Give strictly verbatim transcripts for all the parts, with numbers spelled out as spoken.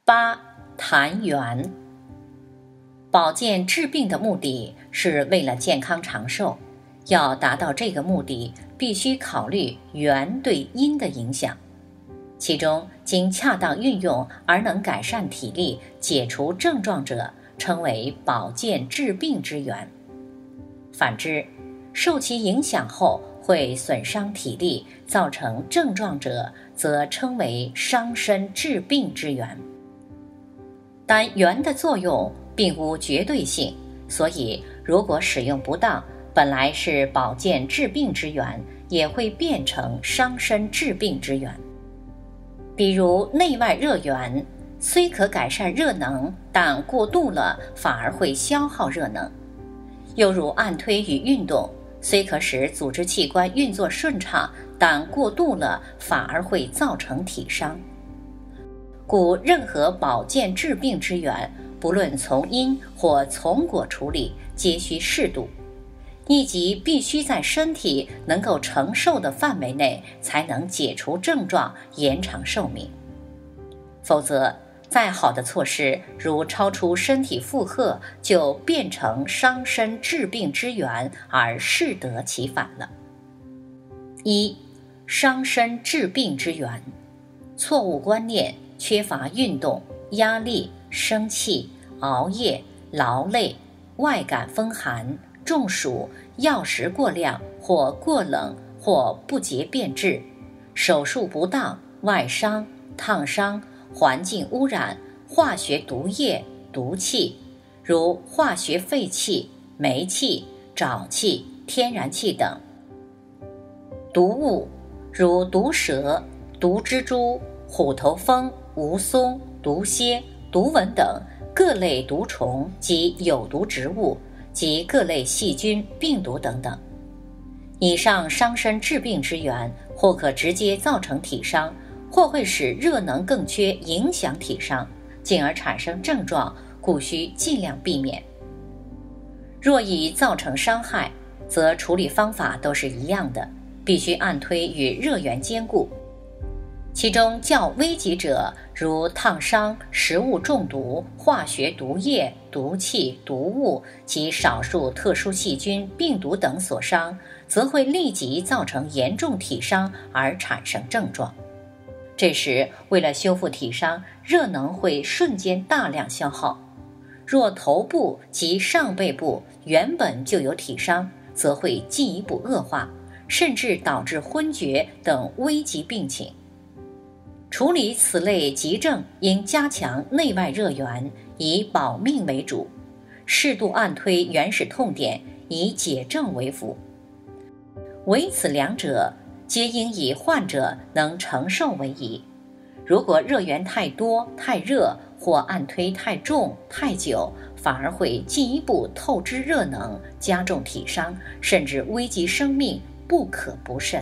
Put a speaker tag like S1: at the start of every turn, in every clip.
S1: 八、痰源。保健治病的目的是为了健康长寿，要达到这个目的，必须考虑元对阴的影响。其中，经恰当运用而能改善体力、解除症状者，称为保健治病之源。反之，受其影响后会损伤体力，造成症状者，则称为伤身治病之源。但元的作用并无绝对性，所以如果使用不当，本来是保健治病之源，也会变成伤身治病之源。比如内外热源，虽可改善热能，但过度了反而会消耗热能。又如按推与运动，虽可使组织器官运作顺畅，但过度了反而会造成体伤。故任何保健治病之源，不论从因或从果处理，皆需适度，亦即必须在身体能够承受的范围内，才能解除症状，延长寿命。否则，再好的措施，如超出身体负荷，就变成伤身治病之源，而适得其反了。一、伤身治病之源。错误观念，缺乏运动、压力、生气、熬夜、劳累、外感风寒、中暑、药食过量或过冷或不洁变质、手术不当、外伤、烫伤、环境污染、化学毒液、毒气，如化学废气、煤气、沼气、天然气等；毒物，如毒蛇、毒蜘蛛、虎头蜂、蜈蚣、毒蝎、毒蚊等各类毒虫及有毒植物及各类细菌、病毒等等。以上伤身治病之源，或可直接造成体伤，或会使热能更缺，影响体伤，进而产生症状，故需尽量避免。若已造成伤害，则处理方法都是一样的，必须按推与热源兼顾。其中较危急者，如烫伤、食物中毒、化学毒液、毒气、毒物及少数特殊细菌、病毒等所伤，则会立即造成严重体伤而产生症状。这时，为了修复体伤，热能会瞬间大量消耗。若头部及上背部原本就有体伤，则会进一步恶化，甚至导致昏厥等危急病情。处理此类急症，应加强内外热源，以保命为主，适度按推原始痛点，以解症为辅。唯此两者，皆应以患者能承受为宜。如果热源太多、太热，或按推太重、太久，反而会进一步透支热能，加重体伤，甚至危及生命，不可不慎。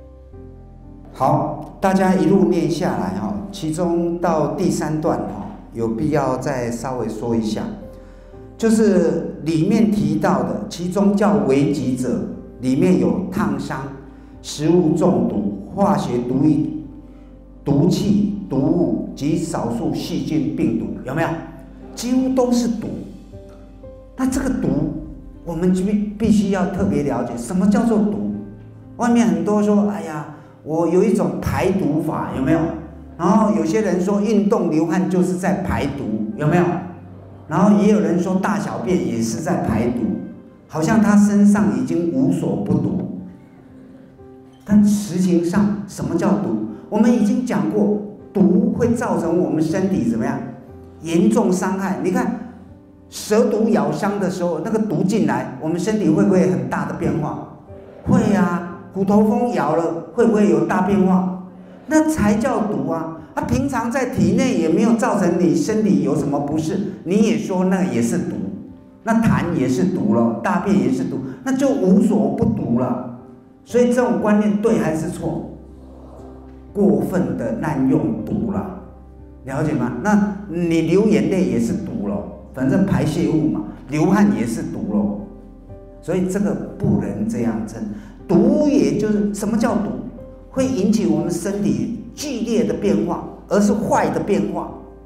S2: 好，大家一路念下来哈，其中到第三段哈，有必要再稍微说一下，就是里面提到的，其中较危急者，里面有烫伤、食物中毒、化学毒液、毒气、毒物及少数细菌、病毒，有没有？几乎都是毒。那这个毒，我们必必须要特别了解，什么叫做毒？外面很多说，哎呀，我有一种排毒法，有没有？然后有些人说运动流汗就是在排毒，有没有？然后也有人说大小便也是在排毒，好像他身上已经无所不毒。但实情上，什么叫毒？我们已经讲过，毒会造成我们身体怎么样？严重伤害。你看，蛇毒咬伤的时候，那个毒进来，我们身体会不会很大的变化？会啊。虎头蜂咬了，会不会有大变化？那才叫毒啊！它、啊、平常在体内也没有造成你身体有什么不适，你也说那也是毒，那痰也是毒了，大便也是毒，那就无所不毒了。所以这种观念对还是错？过分的滥用毒了，了解吗？那你流眼泪也是毒了，反正排泄物嘛，流汗也是毒了，所以这个不能这样称。毒也就是什么叫毒？会引起我们身体剧烈的变化，而是坏的变化。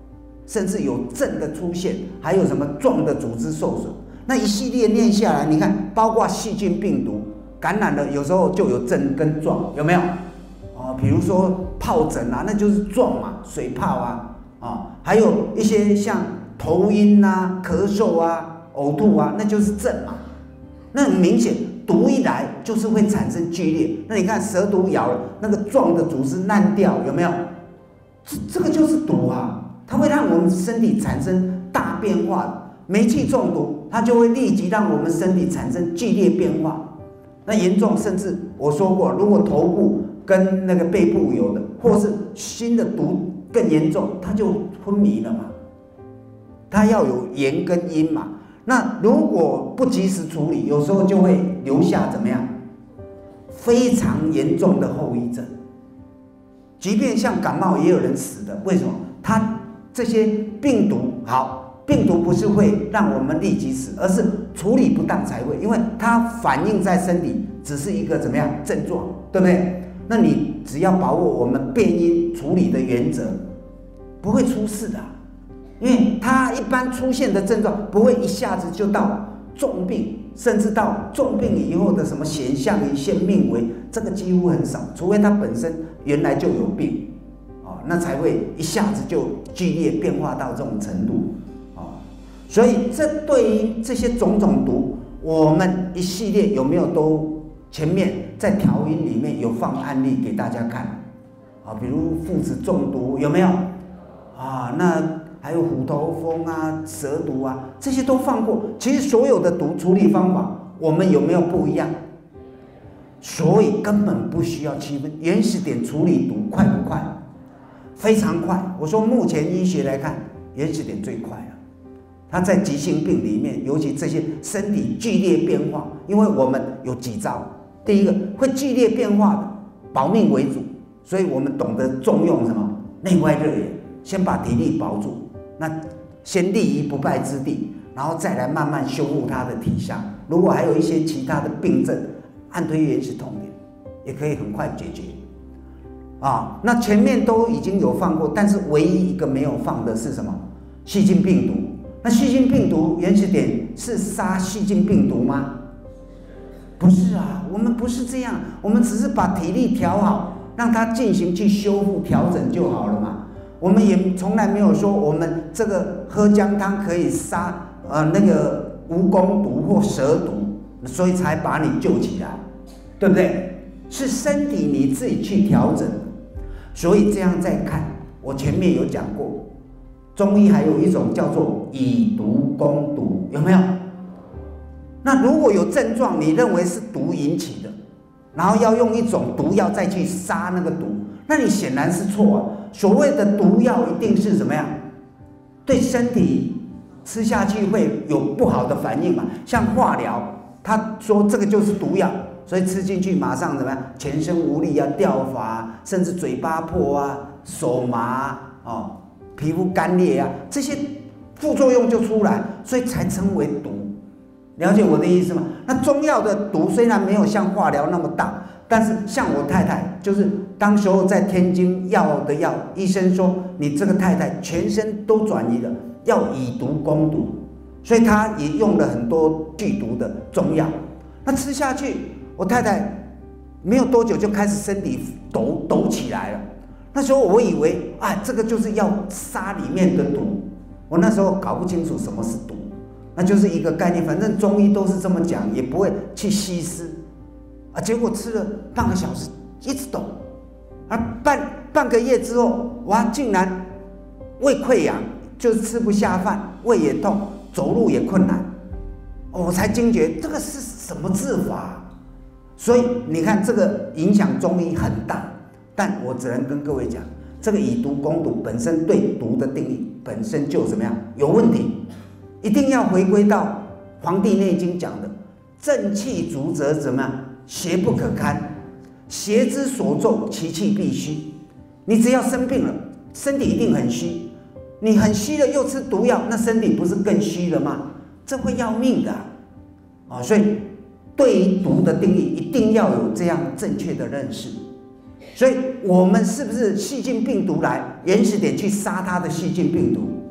S2: 甚至有症的出现，还有什么状的组织受损。那一系列念下来，你看，包括细菌、病毒感染了，有时候就有症跟状，有没有？哦，比如说疱疹啊，那就是状嘛，水泡啊，哦，还有一些像头晕啊、咳嗽啊、呕吐啊，那就是症嘛。那很明显，毒一来就是会产生剧烈。那你看蛇毒咬了，那个状的组织烂掉，有没有？这这个就是毒啊，它会让我们身体产生大变化。煤气中毒，它就会立即让我们身体产生剧烈变化。那严重，甚至我说过，如果头部跟那个背部有的，或是新的毒更严重，它就昏迷了嘛。它要有阳跟阴嘛。那如果不及时处理，有时候就会留下怎么样？非常严重的后遗症。即便像感冒，也有人死的，为什么？它这些病毒好。病毒不是会让我们立即死，而是处理不当才会，因为它反映在身体只是一个怎么样症状，对不对？那你只要把握我们变因处理的原则，不会出事的，因为它一般出现的症状不会一下子就到重病，甚至到重病以后的什么显象一线命危，这个几乎很少，除非它本身原来就有病，哦，那才会一下子就剧烈变化到这种程度。所以，这对于这些种种毒，我们一系列有没有都前面在调音里面有放案例给大家看啊？比如附子中毒有没有啊？那还有虎头蜂啊、蛇毒啊，这些都放过。其实所有的毒处理方法，我们有没有不一样？所以根本不需要区分。原始点处理毒快不快？非常快。我说目前医学来看，原始点最快了。它在急性病里面，尤其这些身体剧烈变化，因为我们有几招。第一个会剧烈变化的，保命为主，所以我们懂得重用什么内外热源，先把体力保住，那先立于不败之地，然后再来慢慢修复它的体相。如果还有一些其他的病症，按推原始痛点也可以很快解决。啊，那前面都已经有放过，但是唯一一个没有放的是什么？细菌病毒。那细菌病毒原始点是杀细菌病毒吗？不是啊，我们不是这样，我们只是把体力调好，让它进行去修复调整就好了嘛。我们也从来没有说我们这个喝姜汤可以杀呃那个蜈蚣毒或蛇毒，所以才把你救起来，对不对？是身体你自己去调整。所以这样再看，我前面有讲过。中医还有一种叫做以毒攻毒，有没有？那如果有症状，你认为是毒引起的，然后要用一种毒药再去杀那个毒，那你显然是错啊。所谓的毒药一定是怎么样？对身体吃下去会有不好的反应嘛？像化疗，他说这个就是毒药，所以吃进去马上怎么样？全身无力啊，掉发啊，甚至嘴巴破啊，手麻啊，哦。皮肤干裂啊，这些副作用就出来，所以才称为毒。了解我的意思吗？那中药的毒虽然没有像化疗那么大，但是像我太太，就是当时候在天津药的药，医生说你这个太太全身都转移了，要以毒攻毒，所以她也用了很多剧毒的中药。那吃下去，我太太没有多久就开始身体抖抖起来了。那时候我以为啊，这个就是要杀里面的毒，我那时候搞不清楚什么是毒，那就是一个概念，反正中医都是这么讲，也不会去细思啊。结果吃了半个小时，一直抖，啊半半个月之后，哇，竟然胃溃疡，就是吃不下饭，胃也痛，走路也困难，哦，我才惊觉这个是什么治法。所以你看，这个影响中医很大。但我只能跟各位讲，这个以毒攻毒本身对毒的定义本身就怎么样有问题，一定要回归到《黄帝内经》讲的“正气足则怎么样，邪不可堪，邪之所奏，其气必虚”。你只要生病了，身体一定很虚，你很虚了又吃毒药，那身体不是更虚了吗？这会要命的啊！哦，所以对于毒的定义，一定要有这样正确的认识。所以我们是不是细菌病毒来原始点去杀它的细菌病毒？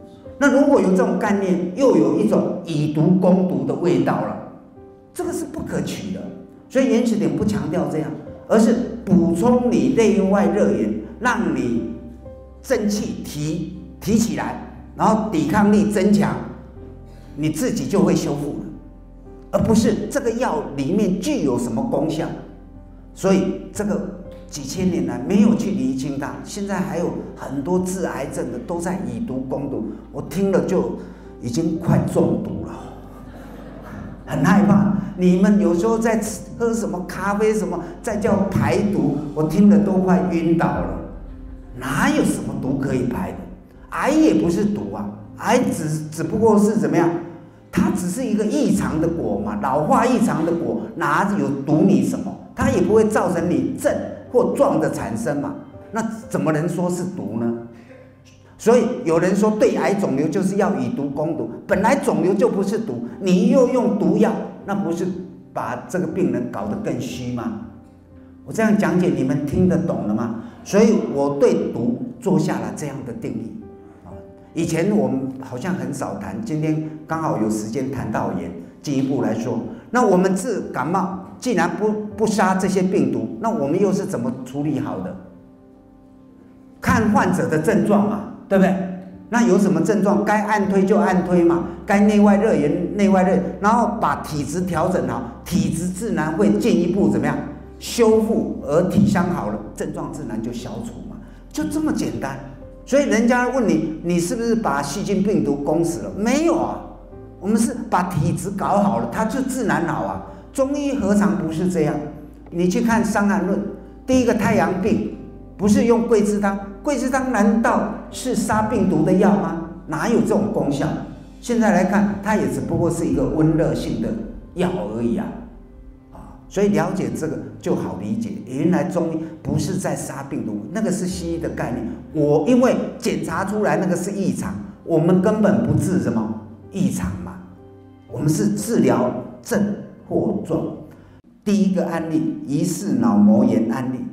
S2: 那如果有这种概念，又有一种以毒攻毒的味道了，这个是不可取的。所以原始点不强调这样，而是补充你内外热源，让你正气提提起来，然后抵抗力增强，你自己就会修复了，而不是这个药里面具有什么功效。所以这个几千年来没有去厘清它，现在还有很多治癌症的都在以毒攻毒，我听了就已经快中毒了，很害怕。你们有时候在喝什么咖啡什么，在叫排毒，我听了都快晕倒了。哪有什么毒可以排的？癌也不是毒啊，癌只只不过是怎么样？它只是一个异常的果嘛，老化异常的果，哪有毒你什么？它也不会造成你症或状的产生嘛，那怎么能说是毒呢？所以有人说对癌肿瘤就是要以毒攻毒，本来肿瘤就不是毒，你又用毒药，那不是把这个病人搞得更虚吗？我这样讲解你们听得懂了吗？所以我对毒做下了这样的定义。以前我们好像很少谈，今天刚好有时间谈到也进一步来说。那我们治感冒既然不不杀这些病毒，那我们又是怎么处理好的？看患者的症状嘛，对不对？那有什么症状，该按推就按推嘛，该内外热源内外热，然后把体质调整好，体质自然会进一步怎么样修复，而体相好了，症状自然就消除嘛，就这么简单。所以人家问你，你是不是把细菌病毒攻死了？没有啊，我们是把体质搞好了，它就自然好啊。中医何尝不是这样？你去看《伤寒论》，第一个太阳病不是用桂枝汤，桂枝汤难道是杀病毒的药吗？哪有这种功效？现在来看，它也只不过是一个温热性的药而已啊。所以了解这个就好理解，原来中医不是在杀病毒，那个是西医的概念。我因为检查出来那个是异常，我们根本不治什么异常嘛，我们是治疗症或状。第一个案例，疑似脑膜炎案例。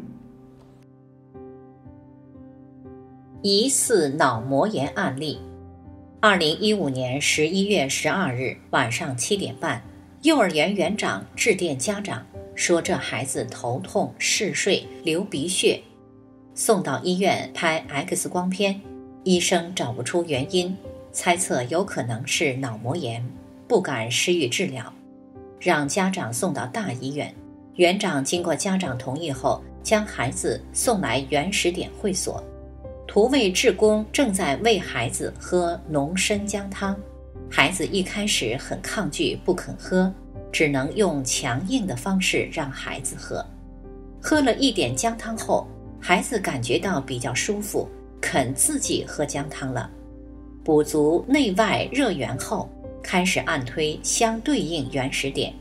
S1: 疑似脑膜炎案例。二零一五年十一月十二日晚上七点半，幼儿园园长致电家长，说这孩子头痛、嗜睡、流鼻血，送到医院拍 X 光片，医生找不出原因，猜测有可能是脑膜炎，不敢施予治疗，让家长送到大医院。园长经过家长同意后，将孩子送来原始点会所。图卫志工正在喂孩子喝浓参姜汤，孩子一开始很抗拒，不肯喝，只能用强硬的方式让孩子喝。喝了一点姜汤后，孩子感觉到比较舒服，肯自己喝姜汤了。补足内外热源后，开始按推相对应原始点。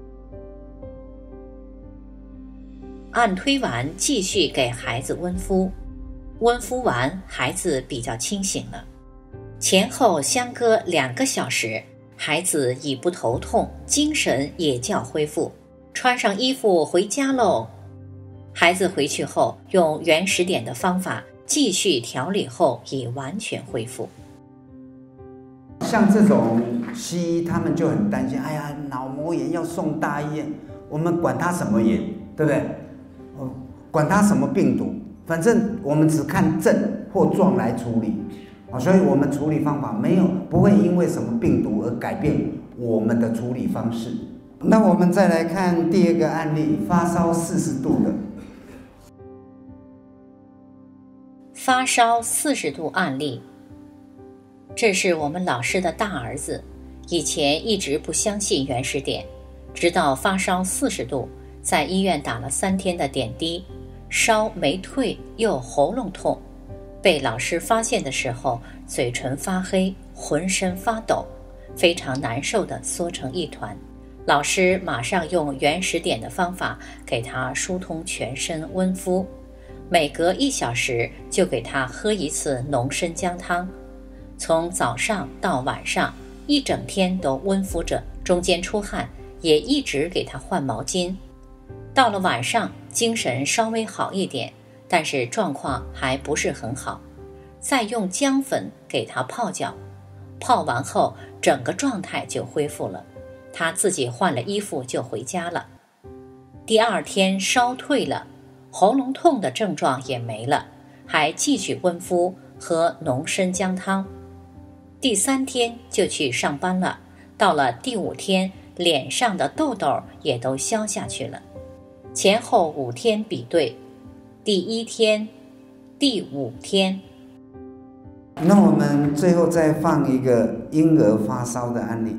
S1: 按推完，继续给孩子温敷。温敷完，孩子比较清醒了。前后相隔两个小时，孩子已不头痛，精神也较恢复。穿上衣服回家喽。孩子回去后，用原始点的方法继续调理后，已完全恢复。
S2: 像这种西医，他们就很担心，哎呀，脑膜炎要送大医院，我们管他什么炎，对不对？管他什么病毒，反正我们只看症或状来处理。所以我们处理方法没有不会因为什么病毒而改变我们的处理方式。那我们再来看第二个案例，发烧四十度的。
S1: 发烧四十度案例，这是我们老师的大儿子，以前一直不相信原始点，直到发烧四十度，在医院打了三天的点滴，烧没退又喉咙痛，被老师发现的时候，嘴唇发黑，浑身发抖，非常难受地缩成一团。老师马上用原始点的方法给他疏通全身温敷，每隔一小时就给他喝一次浓参姜汤，从早上到晚上一整天都温敷着，中间出汗也一直给他换毛巾。到了晚上精神稍微好一点，但是状况还不是很好，再用姜粉给他泡脚。 泡完后整个状态就恢复了，他自己换了衣服就回家了。第二天烧退了，喉咙痛的症状也没了，还继续温敷喝浓参姜汤。第三天就去上班了，到了第五天，脸上的痘痘也都消下去了。前后五天比对，第一天、第五天。
S2: 那我们最后再放一个婴儿发烧的案例。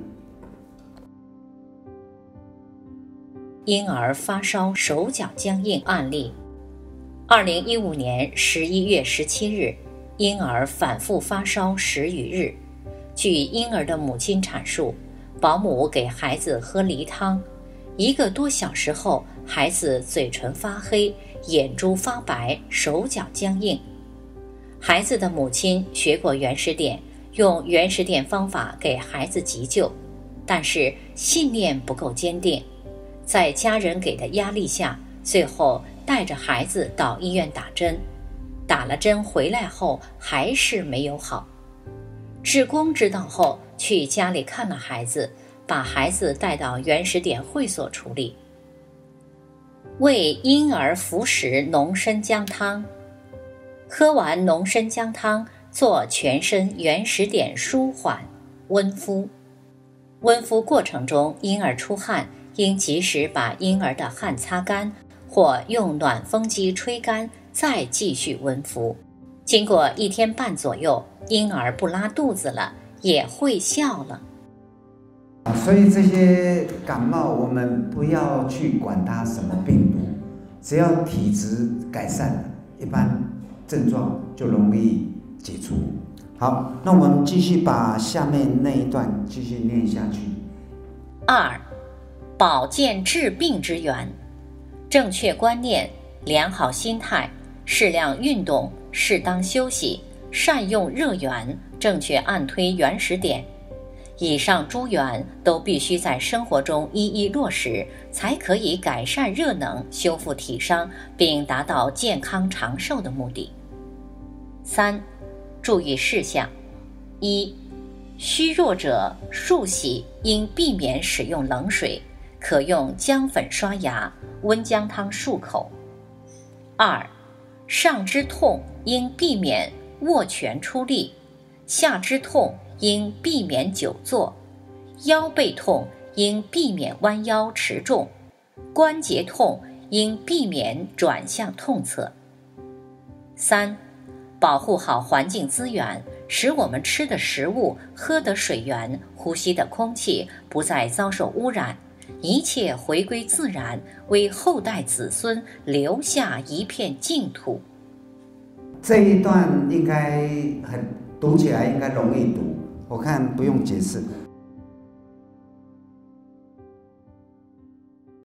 S1: 婴儿发烧手脚僵硬案例。二零一五年十一月十七日，婴儿反复发烧十余日。据婴儿的母亲阐述，保姆给孩子喝梨汤，一个多小时后，孩子嘴唇发黑，眼珠发白，手脚僵硬。孩子的母亲学过原始点，用原始点方法给孩子急救，但是信念不够坚定，在家人给的压力下，最后带着孩子到医院打针，打了针回来后还是没有好。志工知道后去家里看了孩子，把孩子带到原始点会所处理。为婴儿服食浓参姜汤，喝完浓参姜汤，做全身原始点舒缓温敷。温敷过程中，婴儿出汗，应及时把婴儿的汗擦干，或用暖风机吹干，再继续温敷。经过一天半左右，婴儿不拉肚子了，也会笑了。
S2: 所以这些感冒，我们不要去管它什么病毒，只要体质改善了，一般症状就容易解除。好，那我们继续把下面那一段继续念下去。
S1: 二，保健治病之源，正确观念，良好心态，适量运动，适当休息，善用热源，正确按推原始点。以上诸源都必须在生活中一一落实，才可以改善热能，修复体伤，并达到健康长寿的目的。三、注意事项：一、虚弱者漱洗应避免使用冷水，可用姜粉刷牙，温姜汤漱口。二、上肢痛应避免握拳出力，下肢痛应避免久坐，腰背痛应避免弯腰持重，关节痛应避免转向痛侧。三、保护好环境资源，使我们吃的食物、喝的水源、呼吸的空气不再遭受污染，一切回归自然，为后代子孙留下一片净土。
S2: 这一段应该很读起来应该容易读，我看不用解释。